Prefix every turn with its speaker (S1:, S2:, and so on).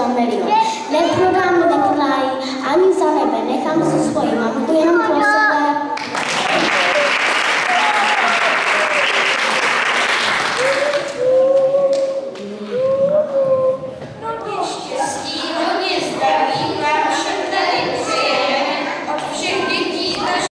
S1: milion. Neprodám, neprodám ani za nebe, nechám si svoji mamku jenom pro sebe.